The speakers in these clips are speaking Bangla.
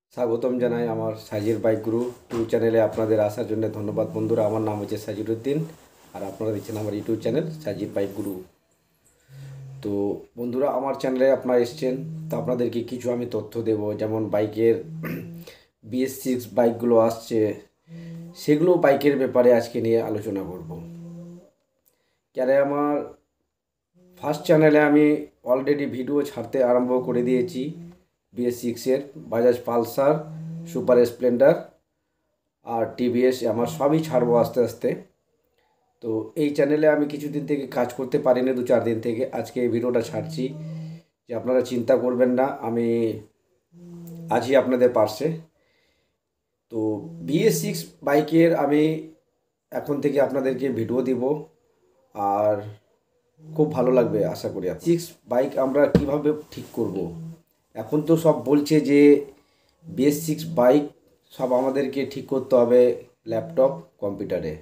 স্বাগতম জানাই আমার সাজির বাইক গুরু ইউটিউব চ্যানেলে আপনাদের আসার জন্য ধন্যবাদ বন্ধুরা। আমার নাম হচ্ছে সাজিরউদ্দিন আর আপনারা দেখছেন আমার ইউটিউব চ্যানেল সাজির বাইক গুরু। তো বন্ধুরা, আমার চ্যানেলে আপনারা এসছেন, তো আপনাদেরকে কিছু আমি তথ্য দেব, যেমন বাইকের BS6 বাইকগুলো আসছে সেগুলো বাইকের ব্যাপারে আজকে নিয়ে আলোচনা করব। কেন আমার ফার্স্ট চ্যানেলে আমি অলরেডি ভিডিও ছাড়তে আরম্ভ করে দিয়েছি BS6-এর, বাজাজ পালসার, সুপার স্প্লেন্ডার আর TVS আমার সবই ছাড়বো আস্তে আস্তে। তো এই চ্যানেলে আমি কিছুদিন থেকে কাজ করতে পারিনি, 2-4 দিন থেকে আজকে এই ভিডিওটা ছাড়ছি। যে আপনারা চিন্তা করবেন না, আমি আজই আপনাদের পাশে। তো BS6 বাইকের আমি এখন থেকে আপনাদেরকে ভিডিও দিব আর খুব ভালো লাগবে আশা করি। 6 বাইক আমরা কিভাবে ঠিক করব, এখন তো সব বলছে যে BS6 বাইক সব আমাদেরকে ঠিক করতে হবে ল্যাপটপ কম্পিউটারে।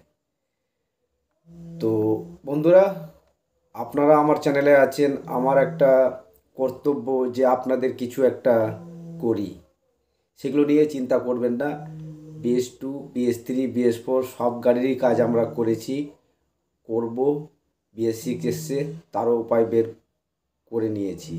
তো বন্ধুরা, আপনারা আমার চ্যানেলে আছেন, আমার একটা কর্তব্য যে আপনাদের কিছু একটা করি, সেগুলো নিয়ে চিন্তা করবেন না। BS2, BS3, BS4 সব গাড়িরই কাজ আমরা করেছি, করব। BS6 এসছে, তারও উপায় বের করে নিয়েছি।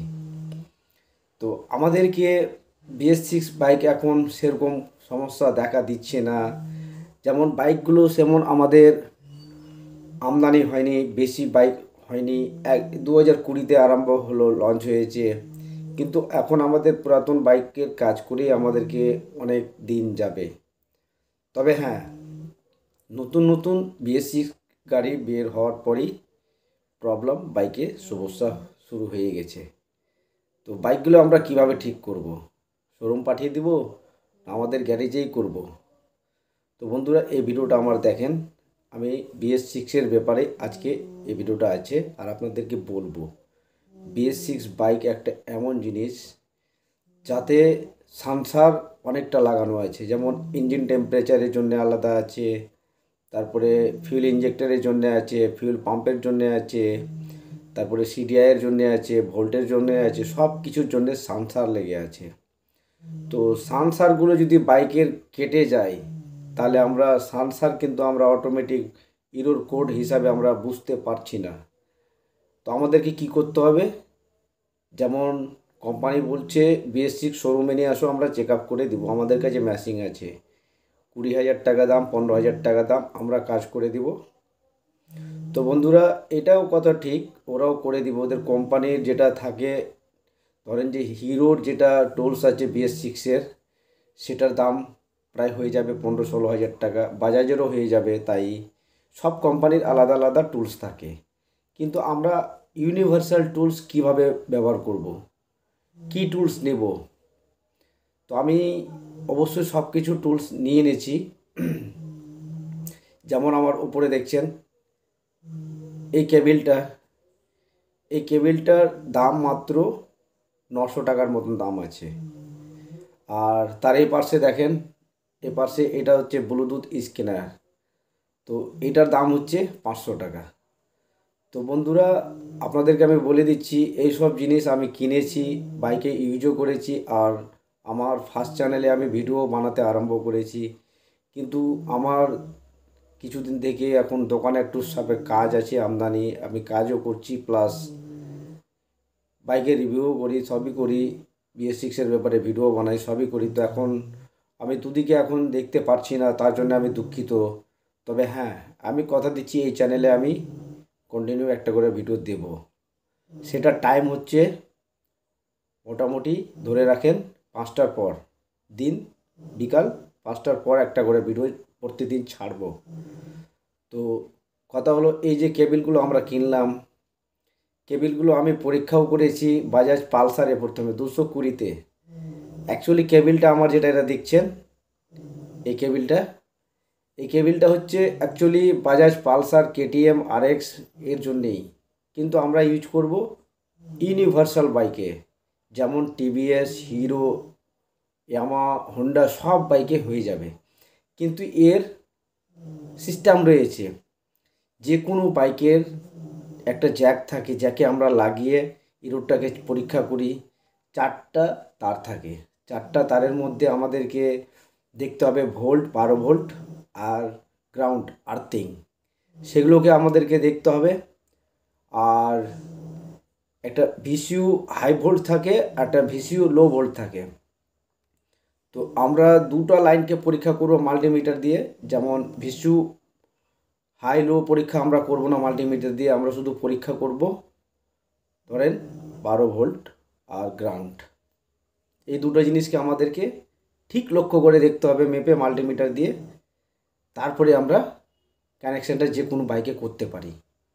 তো আমাদেরকে BS6 বাইক এখন সেরকম সমস্যা দেখা দিচ্ছে না। যেমন বাইকগুলো সেমন আমাদের আমদানি হয়নি, বেশি বাইক হয়নি। 2020-তে আরম্ভ হলো, লঞ্চ হয়েছে, কিন্তু এখন আমাদের পুরাতন বাইকের কাজ করেই আমাদেরকে অনেক দিন যাবে। তবে হ্যাঁ, নতুন নতুন BS6 গাড়ি বের হওয়ার পরই প্রবলেম, বাইকে সমস্যা শুরু হয়ে গেছে। তো বাইকগুলো আমরা কিভাবে ঠিক করব? শোরুম পাঠিয়ে দিব, আমাদের গ্যারেজেই করব? তো বন্ধুরা, এই ভিডিওটা আমার দেখেন। আমি BS6-এর ব্যাপারে আজকে এই ভিডিওটা আছে আর আপনাদেরকে বলবো। BS6 বাইক একটা এমন জিনিস যাতে সেন্সর অনেকটা লাগানো আছে, যেমন ইঞ্জিন টেম্পারেচারের জন্য আলাদা আছে, তারপরে ফিউল ইঞ্জেক্টরের জন্য আছে, ফিউল পাম্পের জন্য আছে, তারপরে CDI-এর জন্য আছে, ভোল্টের জন্য আছে, সব কিছুর জন্য সেন্সর লেগে আছে। তো সেন্সরগুলো যদি বাইকের কেটে যায়, তাহলে আমরা সেন্সর কিন্তু আমরা অটোমেটিক ইরোর কোড হিসাবে আমরা বুঝতে পারছি না। তো আমাদেরকে কি করতে হবে? যেমন কোম্পানি বলছে BS6 শোরুমে নিয়ে আসো, আমরা চেক আপ করে দিব, আমাদের কাছে মেশিন আছে, 20,000 টাকা দাম, 15,000 টাকা দাম, আমরা কাজ করে দিব। তো বন্ধুরা, এটাও কথা ঠিক, ওরাও করে দিব, ওদের কোম্পানির যেটা থাকে। ধরেন যে হিরোর যেটা টুলস আছে BS6-এর, সেটার দাম প্রায় হয়ে যাবে 15-16 হাজার টাকা, বাজাজেরও হয়ে যাবে। তাই সব কোম্পানির আলাদা আলাদা টুলস থাকে, কিন্তু আমরা ইউনিভার্সাল টুলস কিভাবে ব্যবহার করব, কি টুলস নেব? তো আমি অবশ্যই সব কিছু টুলস নিয়ে নিয়েছি। যেমন আমার উপরে দেখছেন এই কেবিলটা, এই কেবিলটার দাম মাত্র 900 টাকার মতন দাম আছে। আর তার এই পাশে দেখেন, এ পাশে এটা হচ্ছে ব্লুটুথ স্ক্যানার, তো এটার দাম হচ্ছে 500 টাকা। তো বন্ধুরা, আপনাদেরকে আমি বলে দিচ্ছি, এই সব জিনিস আমি কিনেছি, বাইকে ইউজও করেছি, আর আমার ফার্স্ট চ্যানেলে আমি ভিডিও বানাতে আরম্ভ করেছি। কিন্তু আমার কিছুদিন থেকে এখন দোকানে একটু সাপে কাজ আছে, আমদানি, আমি কাজও করছি, প্লাস বাইকের রিভিউও করি, সবই করি, BS6-এর ব্যাপারে ভিডিও বানাই, সবই করি। তো এখন আমি দুদিকে এখন দেখতে পারছি না, তার জন্য আমি দুঃখিত। তবে হ্যাঁ, আমি কথা দিচ্ছি এই চ্যানেলে আমি কন্টিনিউ একটা করে ভিডিও দেব। সেটার টাইম হচ্ছে মোটামুটি ধরে রাখেন 5টার পর, দিন বিকাল 5টার পর একটা করে ভিডিও প্রতিদিন ছাড়বো। তো কথা হলো, এই যে কেবিলগুলো আমরা কিনলাম, কেবিলগুলো আমি পরীক্ষাও করেছি বাজাজ পালসারে, প্রথমে 220-তে। অ্যাকচুয়ালি কেবিলটা আমার যেটা এটা দেখছেন, এই কেবিলটা, এই কেবিলটা হচ্ছে actually Bajaj Pulsar KTM RX এর জন্যেই, কিন্তু আমরা ইউজ করব ইউনিভার্সাল বাইকে, যেমন TVS, হিরো, ইয়ামা, হোন্ডা সব বাইকে হয়ে যাবে। কিন্তু এর সিস্টেম রয়েছে, যে কোনো বাইকের একটা জ্যাক থাকে, যাকে আমরা লাগিয়ে ইরোডটাকে পরীক্ষা করি। 4টা তার থাকে, 4টা তারের মধ্যে আমাদেরকে দেখতে হবে ভোল্ট 12 ভোল্ট আর গ্রাউন্ড আর্থিং, সেগুলোকে আমাদেরকে দেখতে হবে। আর একটা ভিসিউ হাই ভোল্ট থাকে, একটা ভিসিউ লো ভোল্ট থাকে। তো আমরা দুটো লাইনকে পরীক্ষা করব মাল্টিমিটার দিয়ে। যেমন ভিসিউ হাই লো পরীক্ষা আমরা করব না মাল্টিমিটার দিয়ে, আমরা শুধু পরীক্ষা করব ধরেন 12 ভোল্ট আর গ্রাউন্ড। এই দুটো জিনিসকে আমাদেরকে ঠিক লক্ষ্য করে দেখতে হবে মেপে মাল্টিমিটার দিয়ে, তারপরে আমরা কানেকশানটা যে কোনো বাইকে করতে পারি।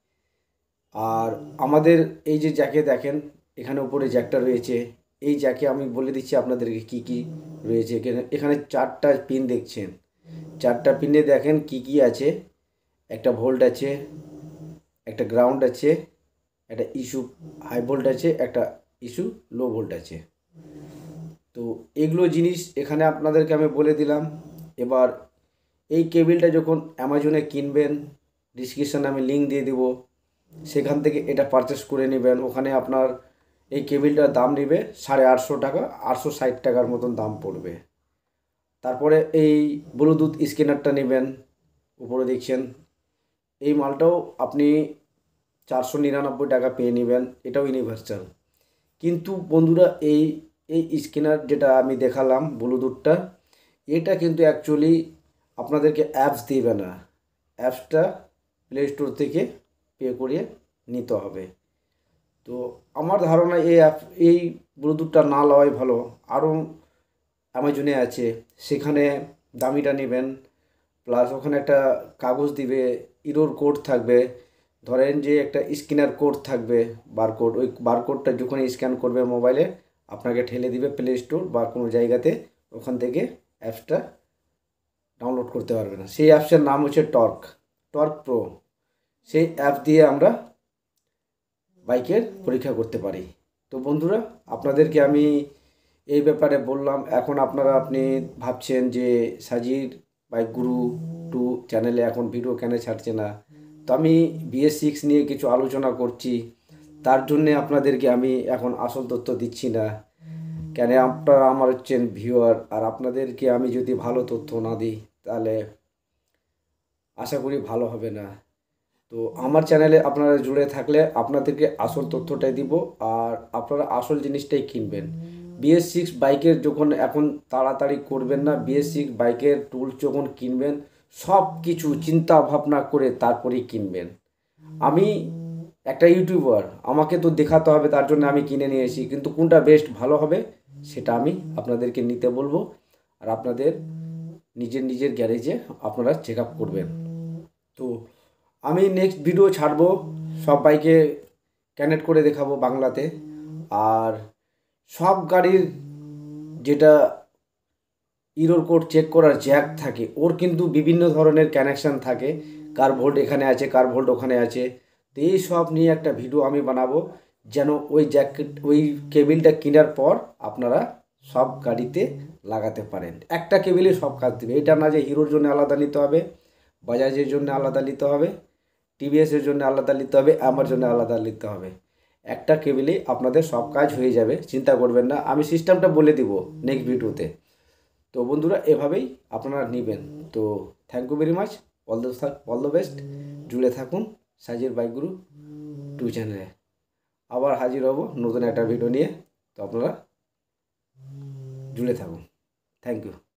আর আমাদের এই যে জ্যাকে দেখেন এখানে উপরে জ্যাকটা রয়েছে, এই জ্যাকে আমি বলে দিচ্ছি আপনাদেরকে কি কি রয়েছে। এখানে 4টা পিন দেখছেন, 4টা পিনে দেখেন কি কি আছে। একটা ভোল্ট আছে, একটা গ্রাউন্ড আছে, একটা ইস্যু হাই ভোল্ট আছে, একটা ইস্যু লো ভোল্ট আছে। তো এগুলো জিনিস এখানে আপনাদেরকে আমি বলে দিলাম। এবার এই কেবিলটা যখন অ্যামাজনে কিনবেন, ডিসক্রিপশানে আমি লিঙ্ক দিয়ে দেবো, সেখান থেকে এটা পারচেস করে নেবেন। ওখানে আপনার এই কেবিলটার দাম নেবে 850 টাকা, 860 টাকার মতন দাম পড়বে। তারপরে এই ব্লুটুথ স্ক্যানারটা নেবেন, উপরে দেখছেন এই মালটাও আপনি 499 টাকা পেয়ে নেবেন, এটাও ইউনিভার্সাল। কিন্তু বন্ধুরা এই এই স্ক্যানার যেটা আমি দেখালাম ব্লুটুথটা, এটা কিন্তু অ্যাকচুয়ালি আপনাদেরকে অ্যাপস দেবে না, অ্যাপসটা প্লে স্টোর থেকে পে করিয়ে নিতে হবে। তো আমার ধারণা এই ব্লুটুথটা না লওয়াই ভালো। আরও অ্যামাজনে আছে, সেখানে দামিটা নেবেন, প্লাস ওখানে একটা কাগজ দিবে, ইরোর কোড থাকবে। ধরেন যে একটা স্ক্যানার কোড থাকবে, বারকোড, ওই বারকোডটা যখন স্ক্যান করবে মোবাইলে আপনাকে ঠেলে দিবে প্লে স্টোর বা কোনো জায়গাতে, ওখান থেকে অ্যাপসটা ডাউনলোড করতে পারবে না। সেই অ্যাপসের নাম হচ্ছে টর্ক, টর্ক প্রো। সেই অ্যাপ দিয়ে আমরা বাইকের পরীক্ষা করতে পারি। তো বন্ধুরা, আপনাদেরকে আমি এই ব্যাপারে বললাম। এখন আপনি ভাবছেন যে সাজির বাইক গুরু 2 চ্যানেলে এখন ভিডিও কেন ছাড়ছে না। তো আমি BS6 নিয়ে কিছু আলোচনা করছি, তার জন্যে আপনাদেরকে আমি এখন আসল তথ্য দিচ্ছি না। কেন আপনারা আমার হচ্ছেন ভিউয়ার, আর আপনাদেরকে আমি যদি ভালো তথ্য না দিই তাহলে আশা করি ভালো হবে না। তো আমার চ্যানেলে আপনারা জুড়ে থাকলে আপনাদেরকে আসল তথ্যটাই দিব, আর আপনারা আসল জিনিসটাই কিনবেন। BS6 বাইকের যখন এখন তাড়াতাড়ি করবেন না, BS6 বাইকের টুলস যখন কিনবেন সব কিছু চিন্তা ভাবনা করে তারপরেই কিনবেন। আমি একটা ইউটিউবার, আমাকে তো দেখাতে হবে, তার জন্য আমি কিনে নিয়ে এসি, কিন্তু কোনটা বেস্ট ভালো হবে সেটা আমি আপনাদেরকে নিতে বলবো। আর আপনাদের নিজের গ্যারেজে আপনারা চেক আপ করবেন। তো আমি নেক্সট ভিডিও ছাড়বো, সব বাইকে কানেক্ট করে দেখাবো বাংলাতে। আর সব গাড়ির যেটা ইরোর কোড চেক করার জ্যাক থাকে, ওর কিন্তু বিভিন্ন ধরনের কানেকশান থাকে, কার ভোল্ট এখানে আছে, কার ভোল্ট ওখানে আছে। তো এই সব নিয়ে একটা ভিডিও আমি বানাবো, যেন ওই কেবিলটা কেনার পর আপনারা সব গাড়িতে লাগাতে পারেন। একটা কেবিলে সব কাজ দেবে, এটা না যে হিরোর জন্য আলাদা নিতে হবে, বাজাজের জন্য আলাদা নিতে হবে, TVSের জন্য আলাদা নিতে হবে, আমার জন্য আলাদা নিতে হবে। একটা কেবিলেই আপনাদের সব কাজ হয়ে যাবে, চিন্তা করবেন না। আমি সিস্টেমটা বলে দিব নেক্সট ভিডিওতে। তো বন্ধুরা, এভাবেই আপনারা নেবেন। তো thank you very much, all the best. জুড়ে থাকুন সাজির বাইক গুরু 2 চ্যানেলে। আবার হাজির হব নতুন একটা ভিডিও নিয়ে। তো আপনারা জুড়ে থাকুন। Thank you.